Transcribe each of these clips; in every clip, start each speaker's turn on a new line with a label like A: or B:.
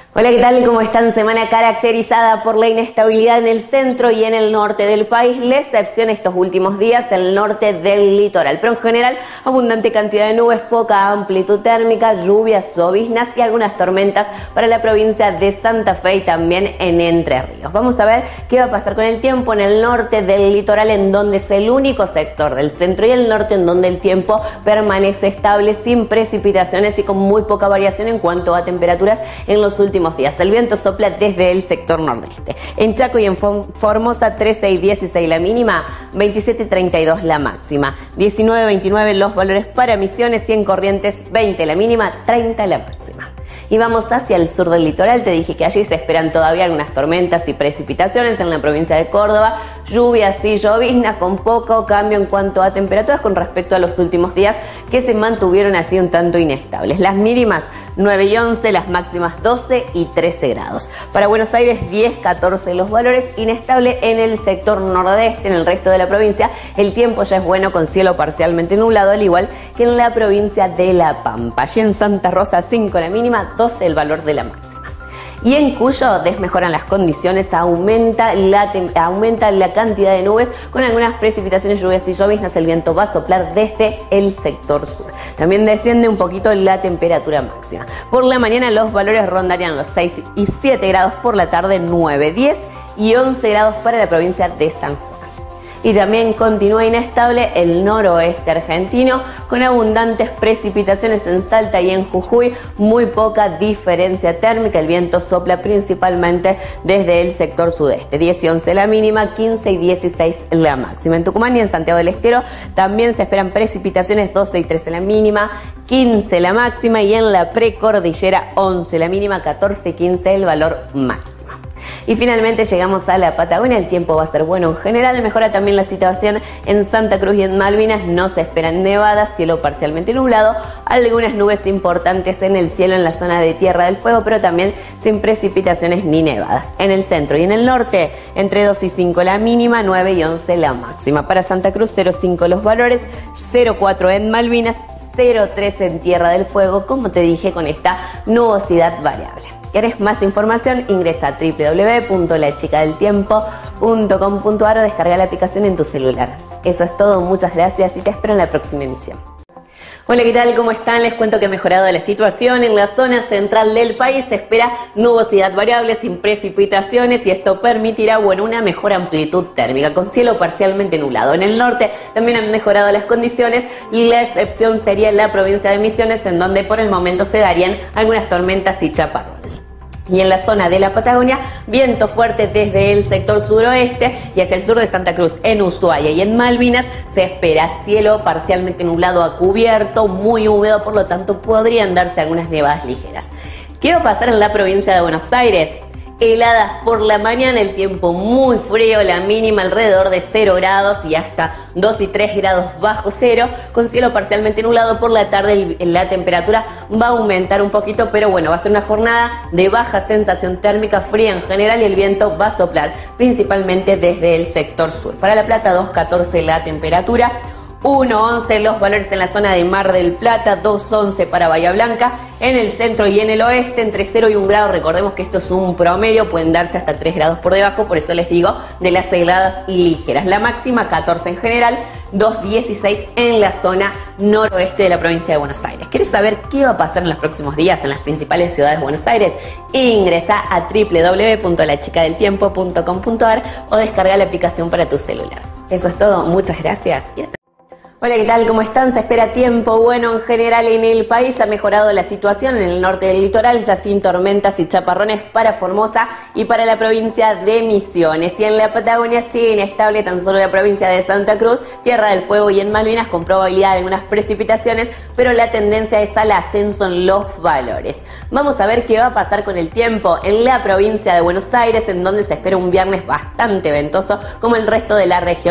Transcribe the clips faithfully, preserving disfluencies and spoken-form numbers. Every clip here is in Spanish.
A: Hola, ¿qué tal? ¿Cómo están? Semana caracterizada por la inestabilidad en el centro y en el norte del país, la excepción estos últimos días el norte del litoral, pero en general abundante cantidad de nubes, poca amplitud térmica, lluvias, lloviznas y algunas tormentas para la provincia de Santa Fe y también en Entre Ríos. Vamos a ver qué va a pasar con el tiempo en el norte del litoral, en donde es el único sector del centro y el norte en donde el tiempo permanece estable, sin precipitaciones y con muy poca variación en cuanto a temperaturas en los últimos días. El viento sopla desde el sector nordeste. En Chaco y en Formosa trece y dieciséis la mínima, veintisiete y treinta y dos la máxima, diecinueve y veintinueve los valores para Misiones y en Corrientes veinte la mínima, treinta la máxima. Y vamos hacia el sur del litoral. Te dije que allí se esperan todavía algunas tormentas y precipitaciones en la provincia de Córdoba, lluvias y lloviznas con poco cambio en cuanto a temperaturas con respecto a los últimos días que se mantuvieron así un tanto inestables. Las mínimas nueve y once, las máximas doce y trece grados. Para Buenos Aires diez, catorce los valores, inestable en el sector nordeste. En el resto de la provincia el tiempo ya es bueno con cielo parcialmente nublado, al igual que en la provincia de La Pampa. Allí en Santa Rosa cinco la mínima, doce el valor de la máxima. Y en Cuyo desmejoran las condiciones, aumenta la, aumenta la cantidad de nubes con algunas precipitaciones, lluvias y lloviznas. El viento va a soplar desde el sector sur. También desciende un poquito la temperatura máxima. Por la mañana los valores rondarían los seis y siete grados, por la tarde nueve, diez y once grados para la provincia de San Juan. Y también continúa inestable el noroeste argentino con abundantes precipitaciones en Salta y en Jujuy, muy poca diferencia térmica. El viento sopla principalmente desde el sector sudeste, diez y once la mínima, quince y dieciséis la máxima. En Tucumán y en Santiago del Estero también se esperan precipitaciones, doce y trece la mínima, quince la máxima, y en la precordillera once la mínima, catorce y quince el valor máximo. Y finalmente llegamos a la Patagonia. El tiempo va a ser bueno en general, mejora también la situación en Santa Cruz y en Malvinas. No se esperan nevadas, cielo parcialmente nublado, algunas nubes importantes en el cielo en la zona de Tierra del Fuego, pero también sin precipitaciones ni nevadas. En el centro y en el norte entre dos y cinco la mínima, nueve y once la máxima. Para Santa Cruz cero coma cinco los valores, cero coma cuatro en Malvinas, cero coma tres en Tierra del Fuego, como te dije, con esta nubosidad variable. ¿Querés más información? Ingresa a doble u doble u doble u punto la chica del tiempo punto com punto a r o descarga la aplicación en tu celular. Eso es todo, muchas gracias y te espero en la próxima emisión. Hola, ¿qué tal? ¿Cómo están? Les cuento que ha mejorado la situación en la zona central del país. Se espera nubosidad variable sin precipitaciones y esto permitirá, bueno, una mejor amplitud térmica con cielo parcialmente nublado. En el norte también han mejorado las condiciones. La excepción sería la provincia de Misiones, en donde por el momento se darían algunas tormentas y chaparrones. Y en la zona de la Patagonia, viento fuerte desde el sector suroeste y hacia el sur de Santa Cruz, en Ushuaia y en Malvinas, se espera cielo parcialmente nublado a cubierto, muy húmedo, por lo tanto podrían darse algunas nevadas ligeras. ¿Qué va a pasar en la provincia de Buenos Aires? Heladas por la mañana, el tiempo muy frío, la mínima alrededor de cero grados y hasta dos y tres grados bajo cero, con cielo parcialmente nublado. Por la tarde la temperatura va a aumentar un poquito, pero bueno, va a ser una jornada de baja sensación térmica, fría en general, y el viento va a soplar principalmente desde el sector sur. Para La Plata dos catorce la temperatura, uno once los valores en la zona de Mar del Plata, dos once para Bahía Blanca. En el centro y en el oeste entre cero y un grado. Recordemos que esto es un promedio, pueden darse hasta tres grados por debajo, por eso les digo de las heladas ligeras. La máxima catorce en general, dos dieciséis en la zona noroeste de la provincia de Buenos Aires. ¿Quieres saber qué va a pasar en los próximos días en las principales ciudades de Buenos Aires? Ingresa a doble u doble u doble u punto la chica del tiempo punto com punto a r o descarga la aplicación para tu celular. Eso es todo, muchas gracias y hasta. Hola, ¿qué tal? ¿Cómo están? Se espera tiempo bueno en general en el país. Ha mejorado la situación en el norte del litoral, ya sin tormentas y chaparrones para Formosa y para la provincia de Misiones. Y en la Patagonia sigue inestable tan solo la provincia de Santa Cruz, Tierra del Fuego y en Malvinas, con probabilidad de algunas precipitaciones, pero la tendencia es al ascenso en los valores. Vamos a ver qué va a pasar con el tiempo en la provincia de Buenos Aires, en donde se espera un viernes bastante ventoso, como el resto de la región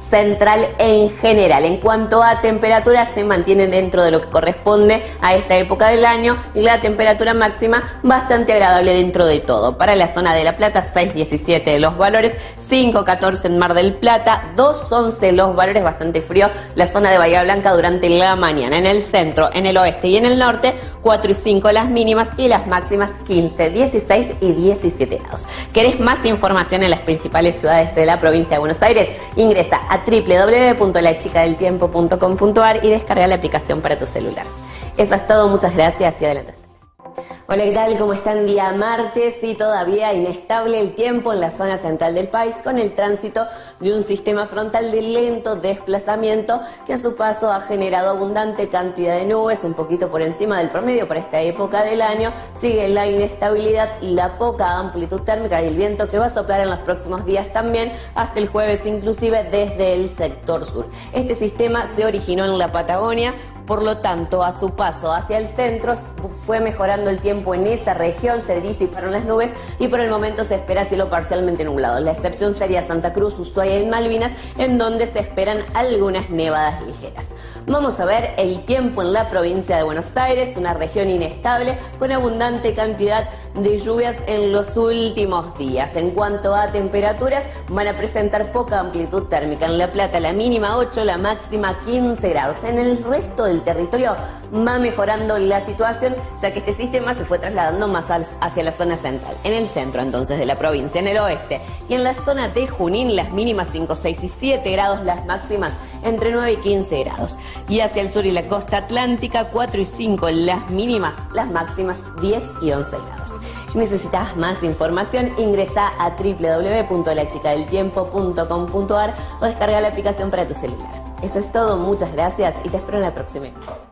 A: central en general. En cuanto a temperatura, se mantienen dentro de lo que corresponde a esta época del año, y la temperatura máxima bastante agradable dentro de todo. Para la zona de La Plata, seis diecisiete los valores, cinco catorce en Mar del Plata, dos once los valores, bastante frío la zona de Bahía Blanca durante la mañana. En el centro, en el oeste y en el norte, cuatro y cinco las mínimas y las máximas quince, dieciséis y diecisiete grados. ¿Querés más información en las principales ciudades de la provincia de Buenos Aires? Ingresa a doble u doble u doble u punto la chica del tiempo punto com punto a r y descarga la aplicación para tu celular. Eso es todo, muchas gracias y adelante. Hola, ¿qué tal? ¿Cómo están? Día martes y todavía inestable el tiempo en la zona central del país, con el tránsito de un sistema frontal de lento desplazamiento que a su paso ha generado abundante cantidad de nubes, un poquito por encima del promedio para esta época del año. Sigue la inestabilidad, la poca amplitud térmica y el viento que va a soplar en los próximos días también, hasta el jueves inclusive desde el sector sur. Este sistema se originó en la Patagonia, por lo tanto, a su paso hacia el centro fue mejorando el tiempo en esa región, se disiparon las nubes y por el momento se espera cielo parcialmente nublado. La excepción sería Santa Cruz, Ushuaia y Malvinas, en donde se esperan algunas nevadas ligeras. Vamos a ver el tiempo en la provincia de Buenos Aires, una región inestable con abundante cantidad de lluvias en los últimos días. En cuanto a temperaturas, van a presentar poca amplitud térmica. En La Plata la mínima ocho, la máxima quince grados. En el resto del territorio va mejorando la situación, ya que este sistema se fue trasladando más hacia la zona central. En el centro entonces de la provincia, en el oeste y en la zona de Junín, las mínimas cinco, seis y siete grados, las máximas entre nueve y quince grados. Y hacia el sur y la costa atlántica, cuatro y cinco las mínimas, las máximas diez y once grados. Si necesitas más información, ingresa a doble u doble u doble u punto la chica del tiempo punto com punto a r o descarga la aplicación para tu celular. Eso es todo, muchas gracias y te espero en la próxima emisión.